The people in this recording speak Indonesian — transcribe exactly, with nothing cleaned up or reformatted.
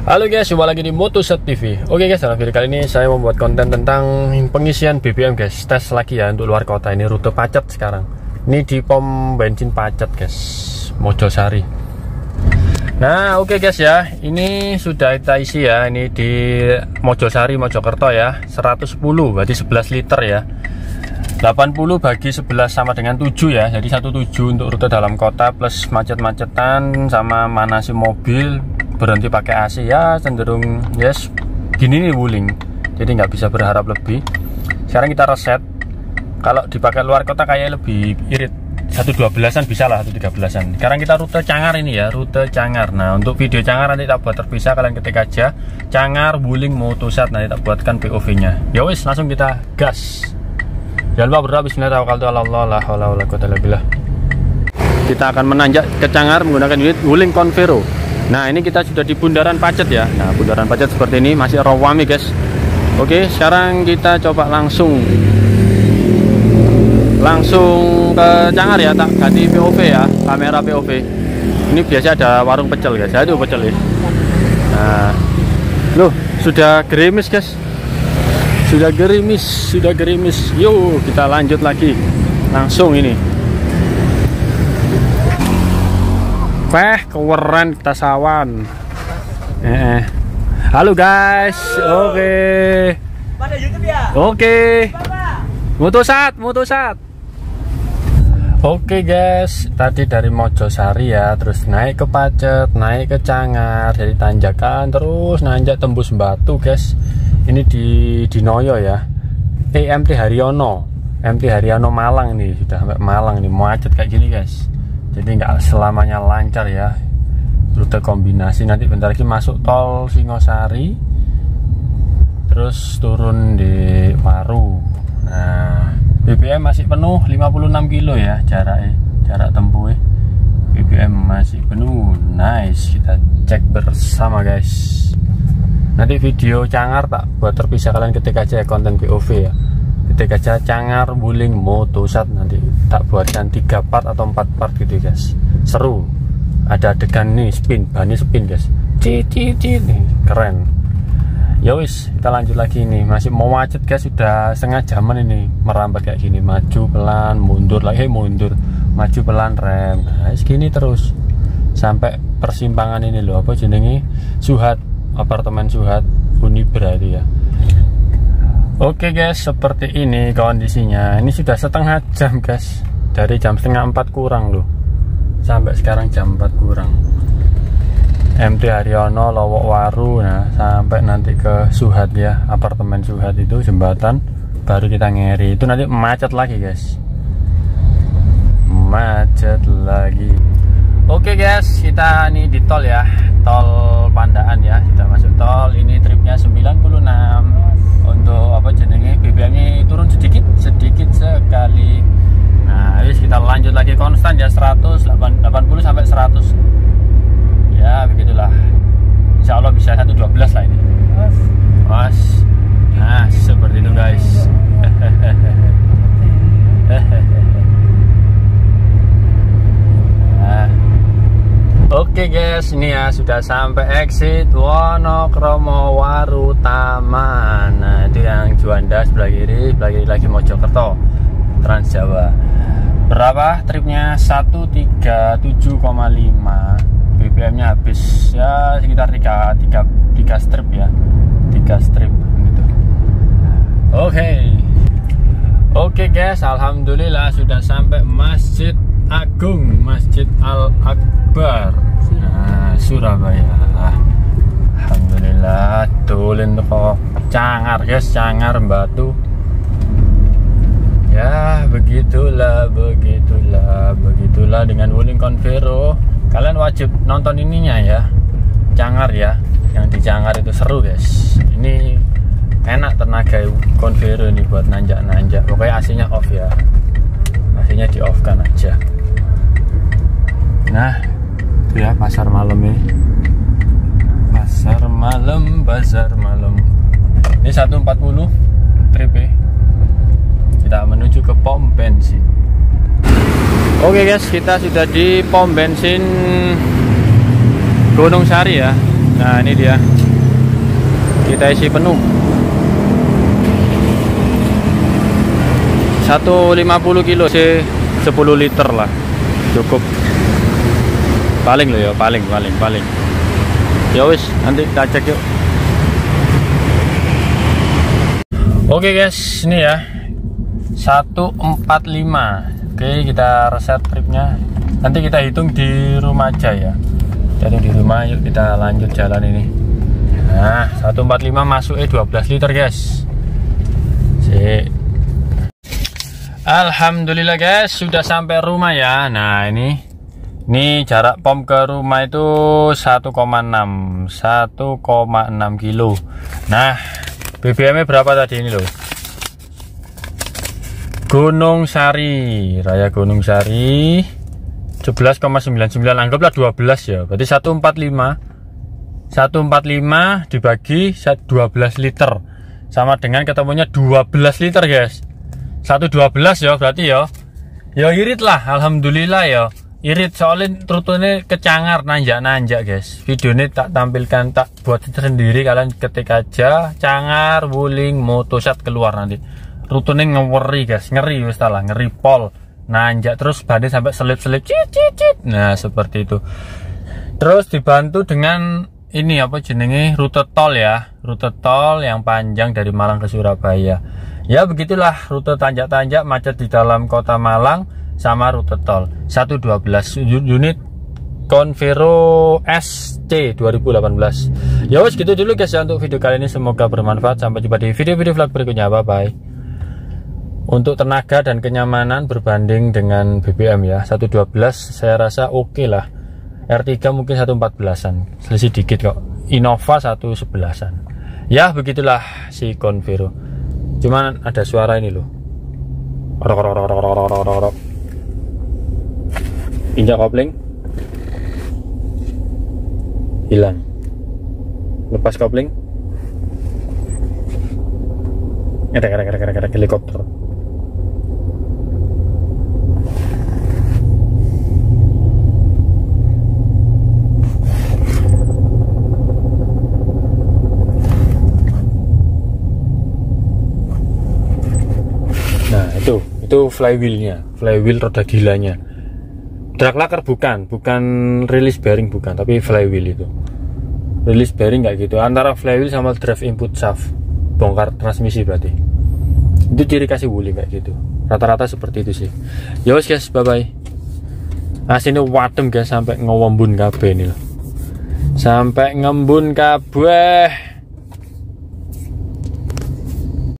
Halo guys, jumpa lagi di Motoset T V. Oke guys, dalam video kali ini saya membuat konten tentang pengisian B B M guys. Tes lagi ya untuk luar kota. Ini rute Pacet sekarang. Ini di pom bensin Pacet guys, Mojosari. Nah oke guys ya, ini sudah kita isi ya. Ini di Mojosari, Mojokerto ya, seratus sepuluh berarti sebelas liter ya. Delapan puluh bagi sebelas sama dengan tujuh ya. Jadi seratus tujuh untuk rute dalam kota plus macet-macetan sama manasi mobil, berhenti pakai A C ya, cenderung yes gini nih Wuling, jadi nggak bisa berharap lebih. Sekarang kita reset. Kalau dipakai luar kota kayak lebih irit, satu dua belasan bisa lah, satu tiga belasan. Sekarang kita rute Cangar ini ya, rute Cangar. Nah untuk video Cangar nanti tak buat terpisah, kalian ketik aja Cangar Wuling Motoset, nanti tak buatkan P O V nya ya. Wis langsung kita gas. Jangan lupa berdoa bismillahirrahmanirrahim. Kita akan menanjak ke Cangar menggunakan unit Wuling Convero. Nah ini kita sudah di bundaran Pacet ya. Nah bundaran Pacet seperti ini, masih rawami guys. Oke, sekarang kita coba langsung langsung ke Cangar ya. Tak ganti P O V ya, kamera P O V. Ini biasa ada warung pecel guys. Aduh pecel ya. Nah loh, sudah gerimis guys. Sudah gerimis, sudah gerimis. Yuk kita lanjut lagi. Langsung ini. Wah, keren kita sawan. Eh, halo guys, oke. Okay. Pada YouTube ya? Oke. Okay. Motoset, Motoset. Oke okay guys, tadi dari Mojosari ya, terus naik ke Pacet, naik ke Cangar, jadi tanjakan, terus nanjak tembus Batu guys. Ini di Dinoyo ya. Eh, M T Haryono, M T Haryono Malang nih, sudah sampai Malang nih, macet kayak gini guys. Jadi nggak selamanya lancar ya, rute kombinasi. Nanti bentar lagi masuk tol Singosari, terus turun di Waru. Nah B B M masih penuh, lima puluh enam kilo ya jaraknya, jarak tempuh B B M masih penuh. Nice, kita cek bersama guys. Nanti video Cangar tak buat terpisah, kalian ketik aja ya konten P O V ya, ketik aja Cangar Wuling Motoset, nanti tak buatkan tiga part atau empat part gitu guys. Seru, ada adegan nih spin, bannya spin guys, cicit nih, keren. Ya wis, kita lanjut lagi nih, masih mau macet guys, sudah setengah jaman ini merambat kayak gini, maju pelan mundur lagi mundur, maju pelan rem. Nah segini terus sampai persimpangan ini loh, apa jenenge, Suhat, apartemen Suhat Unibra itu ya. Oke guys, seperti ini kondisinya. Ini sudah setengah jam guys, dari jam setengah empat kurang loh, sampai sekarang jam empat kurang. M T Haryono, Lowok Waru, nah sampai nanti ke Suhat ya, apartemen Suhat itu jembatan, baru kita ngeri. Itu nanti macet lagi guys, macet lagi. Oke guys, kita nih di tol ya, tol Pandaan ya, sudah masuk tol. Ini tripnya sembilan puluh enam. Untuk apa jenenge B B M nya turun sedikit sedikit sekali. Nah habis kita lanjut lagi konstan ya, seratus delapan puluh sampai seratus ya, begitulah. Insya Allah bisa seratus dua belas lah ini mas. Nah seperti itu guys. Nah, oke guys, ini ya sudah sampai exit Wonokromo Waru Taman. Nah itu yang Juanda sebelah kiri, sebelah kiri lagi Mojokerto Trans Jawa. Berapa tripnya? seratus tiga puluh tujuh koma lima. B B M nya habis ya sekitar tiga, tiga, tiga strip ya, tiga strip gitu. Oke okay. Oke okay guys, alhamdulillah sudah sampai Masjid Agung, Masjid Al Akbar, nah, Surabaya. Alhamdulillah, tulen kok Cangar guys, Cangar Batu. Ya begitulah, begitulah, begitulah dengan Wuling Convero. Kalian wajib nonton ininya ya, Cangar ya, yang di Cangar itu seru guys. Ini enak tenaga Convero ini buat nanjak-nanjak. Pokoknya A C nya off ya, A C nya di off kan aja. Nah itu ya pasar malam ini, pasar malam, bazar malam. Ini seratus empat puluh trip ya. Kita menuju ke pom bensin. Oke okay guys, kita sudah di pom bensin Gunung Sari ya. Nah ini dia, kita isi penuh seratus lima puluh kilo sih, sepuluh liter lah cukup paling loh ya, paling paling paling ya wis, nanti kita cek yuk. Oke guys, ini ya seratus empat puluh lima. Oke, kita reset tripnya, nanti kita hitung di rumah aja ya. Jadi di rumah, yuk kita lanjut jalan ini. Nah, seratus empat puluh lima masuk eh dua belas liter guys. Sik. Alhamdulillah guys, sudah sampai rumah ya. Nah ini ini jarak pom ke rumah itu satu koma enam kilo. Nah B B M nya berapa tadi ini loh? Gunung Sari, Raya Gunung Sari sebelas koma sembilan sembilan, anggaplah dua belas ya, berarti seratus empat puluh lima seratus empat puluh lima dibagi dua belas liter sama dengan ketemunya dua belas liter guys. Satu dua belas ya berarti ya. Ya irit lah, alhamdulillah ya. Irit soalnya rutenya kecangar, nanjak-nanjak guys. Video ini tak tampilkan, tak buat sendiri, kalian ketik aja Cangar Wuling Motosat keluar nanti. Rutenya ngeri guys, ngeri wis lah, ngeri pol. Nanjak terus badan sampai selip-selip cit cit cit. Nah, seperti itu. Terus dibantu dengan ini apa jenenge, rute tol ya. Rute tol yang panjang dari Malang ke Surabaya. Ya begitulah rute tanjak-tanjak macet di dalam kota Malang sama rute tol. Seratus dua belas unit Convero S C dua ribu delapan belas. Ya wes gitu dulu guys ya untuk video kali ini, semoga bermanfaat. Sampai jumpa di video-video vlog berikutnya. Bye bye. Untuk tenaga dan kenyamanan berbanding dengan B B M ya, seratus dua belas saya rasa oke okay lah. R tiga mungkin seratus empat belasan, selisih dikit kok. Innova seratus sebelasan. Ya begitulah si Convero. Cuman ada suara ini loh. Injak kopling, hilang. Lepas kopling, ada ada helikopter. Nah itu itu flywheelnya, flywheel roda gilanya. Drag laker bukan, bukan release bearing bukan, tapi flywheel itu. Release bearing nggak gitu, antara flywheel sama drive input shaft, bongkar transmisi berarti. Itu ciri kasih Wuling kayak gitu. Rata-rata seperti itu sih. Ya wes guys, bye bye. Nah sini wadem guys, sampai ngewombun kabeh ini loh. Sampai ngembun kabeh.